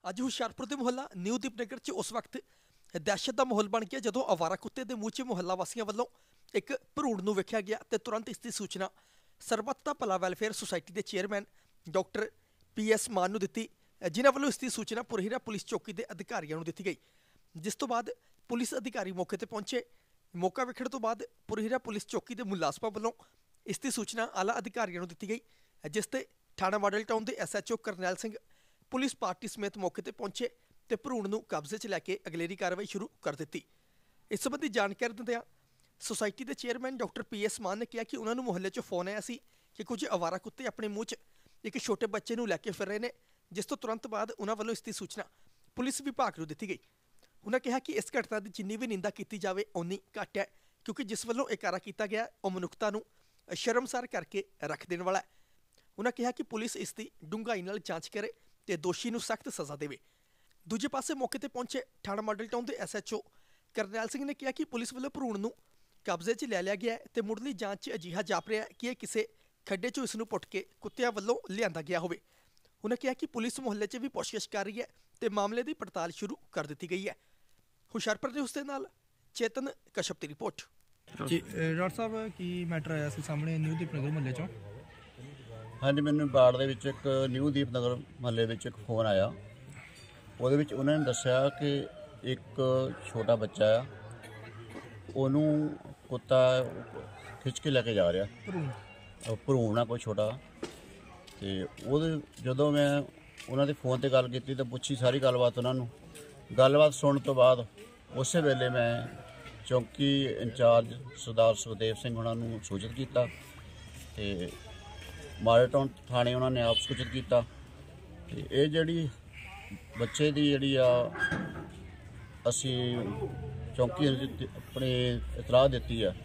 ਅੱਜ ਹੁਸ਼ਿਆਰਪੁਰ ਦੇ ਮੁਹੱਲਾ ਨਿਊ ਦੀਪਨਗਰ 'ਚ ਉਸ ਵਕਤ ਦਹਿਸ਼ਤ ਦਾ ਮਾਹੌਲ ਬਣ ਗਿਆ ਜਦੋਂ ਅਵਾਰਾ ਕੁੱਤੇ ਦੇ ਮੂੰਹ 'ਚ ਮੁਹੱਲਾ ਵਾਸੀਆਂ ਵੱਲੋਂ ਇੱਕ ਭਰੂਣ ਨੂੰ ਵੇਖਿਆ ਗਿਆ ਤੇ ਤੁਰੰਤ ਇਸ ਦੀ ਸੂਚਨਾ ਸਰਬੱਤ ਦਾ ਭਲਾ ਵੈਲਫੇਅਰ ਸੁਸਾਇਟੀ ਦੇ ਚੇਅਰਮੈਨ ਡਾਕਟਰ PS ਮਾਨ ਨੂੰ ਦਿੱਤੀ, ਜਿਨ੍ਹਾਂ ਵੱਲੋਂ ਇਸ ਦੀ ਸੂਚਨਾ ਪੁਰਹੀਰਾ ਪੁਲਿਸ ਚੌਕੀ ਦੇ ਅਧਿਕਾਰੀਆਂ ਨੂੰ ਦਿੱਤੀ ਗਈ। ਜਿਸ ਤੋਂ ਬਾਅਦ ਪੁਲਿਸ ਅਧਿਕਾਰੀ ਮੌਕੇ ਤੇ ਪਹੁੰਚੇ। ਮੌਕਾ ਵੇਖਣ ਤੋਂ ਬਾਅਦ ਪੁਰਹੀਰਾ ਪੁਲਿਸ ਚੌਕੀ ਦੇ ਮੁਲਾਜ਼ਮਾਂ ਵੱਲੋਂ ਇਸ ਦੀ ਸੂਚਨਾ ਆਲਾ ਅਧਿਕਾਰੀਆਂ ਨੂੰ ਦਿੱਤੀ ਗਈ, ਜਿਸ ਤੇ ਥਾਣਾ ਮਾਡਲ ਟਾਊਨ ਦੇ SHO Karnail Singh police party ਸਮੇਤ ਮੌਕੇ ਤੇ ਪਹੁੰਚੇ ਤੇ ਭਰੂਣ ਨੂੰ ਕਬਜ਼ੇ 'ਚ ਲੈ ਕੇ ਅਗਲੇਰੀ ਕਾਰਵਾਈ ਸ਼ੁਰੂ ਕਰ ਦਿੱਤੀ। ਇਸ ਸੰਬੰਧੀ ਜਾਣਕਾਰੀ ਦਿੰਦਿਆਂ ਸੁਸਾਇਟੀ ਦੇ ਚੇਅਰਮੈਨ ਡਾਕਟਰ PS ਮਾਨ ਨੇ ਕਿਹਾ ਕਿ ਉਹਨਾਂ ਨੂੰ ਮੁਹੱਲੇ 'ਚੋਂ ਫੋਨ ਆਇਆ ਸੀ ਕਿ ਕੁਝ ਅਵਾਰਾ ਕੁੱਤੇ ਆਪਣੇ ਮੂੰਹ 'ਚ ਇੱਕ ਛੋਟੇ ਬੱਚੇ ਨੂੰ ਲੈ ਕੇ ਫਿਰ ਰਹੇ ਨੇ, ਜਿਸ ਤੋਂ ਤੁਰੰਤ ਬਾਅਦ ਉਹਨਾਂ ਵੱਲੋਂ ਇਸ ਦੀ ਸੂਚਨਾ ਪੁਲਿਸ ਵਿਭਾਗ ਨੂੰ ਦਿੱਤੀ ਗਈ। ਉਹਨਾਂ ਕਿਹਾ ਕਿ ਇਸ ਘਟਨਾ ਦੀ ਜਿੰਨੀ ਵੀ ਨਿੰਦਾ ਕੀਤੀ ਜਾਵੇ ਓਨੀ ਘੱਟ ਹੈ, ਕਿਉਂਕਿ ਜਿਸ ਵੱਲੋਂ ਇਹ ਕਾਰਾ ਕੀਤਾ ਗਿਆ ਉਹ ਮਨੁੱਖਤਾ ਨੂੰ ਸ਼ਰਮਸਾਰ ਕਰਕੇ ਰੱਖ ਦੇਣ ਵਾਲਾ ਹੈ। ਉਹਨਾਂ ਕਿਹਾ ਕਿ ਪੁਲਿਸ ਇਸ ਦੀ ਡੂੰਘਾਈ ਨਾਲ ਜਾਂਚ ਕਰੇ ਤੇ ਦੋਸ਼ੀ ਨੂੰ ਸਖਤ ਸਜ਼ਾ ਦੇਵੇ। ਦੂਜੇ ਪਾਸੇ ਮੌਕੇ ਤੇ ਪਹੁੰਚੇ ਥਾਣਾ ਮਾਡਲ ਟਾਊਨ ਦੇ SHO ਕਰਨੈਲ ਸਿੰਘ ਨੇ ਕਿਹਾ ਕਿ ਪੁਲਿਸ ਵੱਲੋਂ ਭਰੂਣ ਨੂੰ ਕਬਜ਼ੇ 'ਚ ਲੈ ਲਿਆ ਗਿਆ ਹੈ ਤੇ ਮੁੱਢਲੀ ਜਾਂਚ 'ਚ ਅਜਿਹਾ ਜਾਪ ਰਿਹਾ ਕਿ ਇਹ ਕਿਸੇ ਖੱਡੇ 'ਚੋਂ ਇਸ ਨੂੰ ਪੁੱਟ ਕੇ ਕੁੱਤਿਆਂ ਵੱਲੋਂ ਲਿਆਂਦਾ ਗਿਆ ਹੋਵੇ। ਉਹਨਾਂ ਕਿਹਾ ਕਿ ਪੁਲਿਸ ਮੁਹੱਲੇ 'ਚ ਵੀ ਪੁੱਛਗਿੱਛ ਕਰ ਰਹੀ ਹੈ ਤੇ ਮਾਮਲੇ ਦੀ ਪੜਤਾਲ ਸ਼ੁਰੂ ਕਰ ਦਿੱਤੀ ਗਈ ਹੈ। ਹੁਸ਼ਿਆਰਪੁਰ ਦੇ ਉਸਦੇ ਨਾਲ ਚੇਤਨ ਕਸ਼ਪ ਦੀ ਰਿਪੋਰਟ। ਜੀ ਡਾਕਟਰ ਸਾਹਿਬ, ਕੀ ਮੈਟਰ ਆਇਆ ਸੀ ਸਾਹਮਣੇ ਨਿਊ ਦੀਪਨਗਰ ਮੁਹੱਲੇ 'ਚੋਂ? ਹਾਂਜੀ, ਮੈਨੂੰ ਬਾੜ ਦੇ ਵਿੱਚ ਇੱਕ ਨਿਊ ਦੀਪਨਗਰ ਮੁਹੱਲੇ ਵਿੱਚ ਇੱਕ ਫੋਨ ਆਇਆ। ਉਹਦੇ ਵਿੱਚ ਉਹਨਾਂ ਨੇ ਦੱਸਿਆ ਕਿ ਇੱਕ ਛੋਟਾ ਬੱਚਾ ਆ, ਉਹਨੂੰ ਕੁੱਤਾ ਖਿੱਚ ਕੇ ਲੈ ਕੇ ਜਾ ਰਿਹਾ, ਭਰੂਣ ਆ ਕੋਈ ਛੋਟਾ। ਅਤੇ ਉਹਦੇ ਜਦੋਂ ਮੈਂ ਉਹਨਾਂ ਦੇ ਫੋਨ 'ਤੇ ਗੱਲ ਕੀਤੀ ਤਾਂ ਪੁੱਛੀ ਸਾਰੀ ਗੱਲਬਾਤ ਉਹਨਾਂ ਨੂੰ। ਗੱਲਬਾਤ ਸੁਣਨ ਤੋਂ ਬਾਅਦ ਉਸੇ ਵੇਲੇ ਮੈਂ ਚੌਂਕੀ ਇੰਚਾਰਜ ਸਰਦਾਰ ਸੁਖਦੇਵ ਸਿੰਘ ਉਹਨਾਂ ਨੂੰ ਸੂਚਿਤ ਕੀਤਾ ਅਤੇ ਮਾਡਲ ਟਾਊਨ ਥਾਣੇ ਉਹਨਾਂ ਨੇ ਆਪ ਸੂਚਿਤ ਕੀਤਾ। ਅਤੇ ਇਹ ਜਿਹੜੀ ਬੱਚੇ ਦੀ ਜਿਹੜੀ ਆ ਅਸੀਂ ਚੌਂਕੀ ਆਪਣੀ ਇਤਲਾਹ ਦਿੱਤੀ ਆ,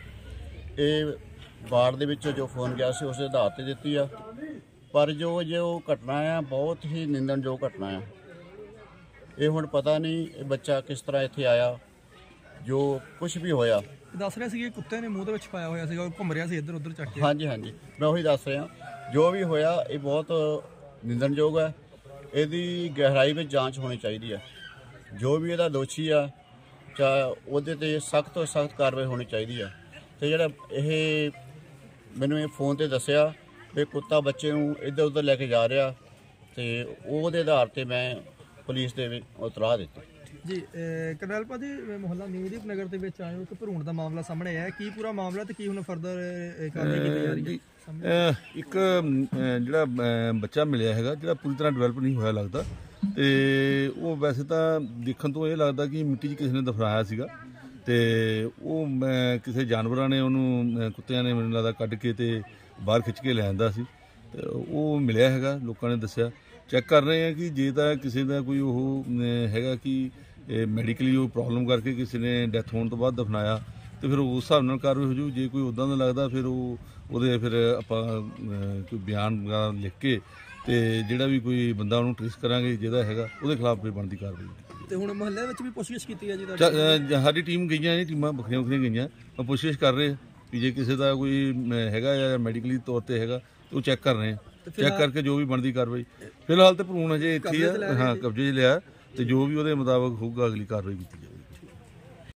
ਇਹ ਵਾਰਡ ਦੇ ਵਿੱਚ ਜੋ ਫੋਨ ਗਿਆ ਸੀ ਉਸ ਦੇ ਆਧਾਰ 'ਤੇ ਦਿੱਤੀ ਆ। ਪਰ ਜੋ ਘਟਨਾ ਆ ਬਹੁਤ ਹੀ ਨਿੰਦਣਯੋਗ ਘਟਨਾ ਆ। ਇਹ ਹੁਣ ਪਤਾ ਨਹੀਂ ਇਹ ਬੱਚਾ ਕਿਸ ਤਰ੍ਹਾਂ ਇੱਥੇ ਆਇਆ, ਜੋ ਕੁਝ ਵੀ ਹੋਇਆ। ਦੱਸ ਰਿਹਾ ਸੀ ਕਿ ਕੁੱਤੇ ਨੇ ਮੂੰਹ ਦੇ ਵਿੱਚ ਪਾਇਆ ਹੋਇਆ ਸੀਗਾ, ਉਹ ਘੁੰਮ ਰਿਹਾ ਸੀ ਇੱਧਰ ਉੱਧਰ ਚੱਕ ਕੇ। ਹਾਂਜੀ, ਮੈਂ ਉਹੀ ਦੱਸ ਰਿਹਾ। ਜੋ ਵੀ ਹੋਇਆ ਇਹ ਬਹੁਤ ਨਿੰਦਣਯੋਗ ਹੈ। ਇਹਦੀ ਗਹਿਰਾਈ ਵਿੱਚ ਜਾਂਚ ਹੋਣੀ ਚਾਹੀਦੀ ਹੈ। ਜੋ ਵੀ ਇਹਦਾ ਦੋਸ਼ੀ ਆ ਚਾਹੇ ਉਹਦੇ 'ਤੇ ਸਖਤ ਤੋਂ ਸਖਤ ਕਾਰਵਾਈ ਹੋਣੀ ਚਾਹੀਦੀ ਹੈ। ਅਤੇ ਜਿਹੜਾ ਇਹ ਮੈਨੂੰ ਇਹ ਫੋਨ 'ਤੇ ਦੱਸਿਆ ਵੀ ਕੁੱਤਾ ਬੱਚੇ ਨੂੰ ਇੱਧਰ ਉੱਧਰ ਲੈ ਕੇ ਜਾ ਰਿਹਾ, ਅਤੇ ਉਹਦੇ ਆਧਾਰ 'ਤੇ ਮੈਂ ਪੁਲਿਸ ਦੇ ਵਿੱਚ ਇਤਲਾਹ ਦਿੱਤੀ। ਜੀ ਕਰਨੈਲ ਭਾਜੀ, ਮੁਹੱਲਾ ਨਿਊ ਦੀਪਨਗਰ ਦੇ ਵਿੱਚ ਆਏ ਹੋ, ਇੱਕ ਭਰੂਣ ਦਾ ਮਾਮਲਾ ਸਾਹਮਣੇ ਆਇਆ, ਕੀ ਪੂਰਾ ਮਾਮਲਾ ਤੇ ਕੀ ਹੁਣ ਫਰਦਰ ਕਾਰਵਾਈ ਕੀਤੀ ਜਾ ਰਹੀ ਹੈ? ਇੱਕ ਜਿਹੜਾ ਬੱਚਾ ਮਿਲਿਆ ਹੈਗਾ, ਜਿਹੜਾ ਪੂਰੀ ਤਰ੍ਹਾਂ ਡਿਵੈਲਪ ਨਹੀਂ ਹੋਇਆ ਲੱਗਦਾ, ਅਤੇ ਉਹ ਵੈਸੇ ਤਾਂ ਦੇਖਣ ਤੋਂ ਇਹ ਲੱਗਦਾ ਕਿ ਮਿੱਟੀ 'ਚ ਕਿਸੇ ਨੇ ਦਫਨਾਇਆ ਸੀਗਾ, ਅਤੇ ਉਹ ਕਿਸੇ ਜਾਨਵਰਾਂ ਨੇ ਉਹਨੂੰ, ਕੁੱਤਿਆਂ ਨੇ ਮੈਨੂੰ ਲੱਗਦਾ ਕੱਢ ਕੇ ਅਤੇ ਬਾਹਰ ਖਿੱਚ ਕੇ ਲੈ ਆਂਦਾ ਸੀ। ਅਤੇ ਉਹ ਮਿਲਿਆ ਹੈਗਾ, ਲੋਕਾਂ ਨੇ ਦੱਸਿਆ। ਚੈੱਕ ਕਰ ਰਹੇ ਹਾਂ ਕਿ ਜੇ ਤਾਂ ਕਿਸੇ ਦਾ ਕੋਈ ਉਹ ਹੈਗਾ ਕਿ ਮੈਡੀਕਲੀ ਉਹ ਪ੍ਰੋਬਲਮ ਕਰਕੇ ਕਿਸੇ ਨੇ ਡੈਥ ਹੋਣ ਤੋਂ ਬਾਅਦ ਦਫਨਾਇਆ, ਅਤੇ ਫਿਰ ਉਸ ਹਿਸਾਬ ਨਾਲ ਕਾਰਵਾਈ ਹੋ ਜਾਊ। ਜੇ ਕੋਈ ਉੱਦਾਂ ਦਾ ਲੱਗਦਾ ਫਿਰ ਉਹਦੇ ਫਿਰ ਆਪਾਂ ਕੋਈ ਬਿਆਨ ਲਿਖ ਕੇ ਅਤੇ ਜਿਹੜਾ ਵੀ ਕੋਈ ਬੰਦਾ ਉਹਨੂੰ ਟ੍ਰੇਸ ਕਰਾਂਗੇ, ਜਿਹਦਾ ਹੈਗਾ ਉਹਦੇ ਖਿਲਾਫ ਕੋਈ ਬਣਦੀ ਕਾਰਵਾਈ। ਅਤੇ ਹੁਣ ਮੁਹੱਲੇ ਵਿੱਚ ਵੀ ਪੁੱਛਗਿੱਛ ਕੀਤੀ ਹੈ ਜੀ? ਸਾਡੀ ਟੀਮ ਗਈਆਂ ਨੇ, ਟੀਮਾਂ ਵੱਖਰੀਆਂ ਗਈਆਂ, ਆਪਾਂ ਪੁੱਛਗਿੱਛ ਕਰ ਰਹੇ ਕਿ ਜੇ ਕਿਸੇ ਦਾ ਕੋਈ ਹੈਗਾ ਜਾਂ ਮੈਡੀਕਲੀ ਤੌਰ 'ਤੇ ਹੈਗਾ ਉਹ ਚੈੱਕ ਕਰ ਰਹੇ ਹਾਂ। ਚੈੱਕ ਕਰਕੇ ਜੋ ਵੀ ਬਣਦੀ ਕਾਰਵਾਈ। ਫਿਲਹਾਲ ਤਾਂ ਭਰੂਣ ਅਜੇ ਇੱਥੇ ਆ, ਹਾਂ, ਕਬਜ਼ੇ 'ਚ ਲਿਆ, ਅਤੇ ਜੋ ਵੀ ਉਹਦੇ ਮੁਤਾਬਕ ਹੋਊਗਾ ਅਗਲੀ ਕਾਰਵਾਈ ਕੀਤੀ ਜਾਵੇ।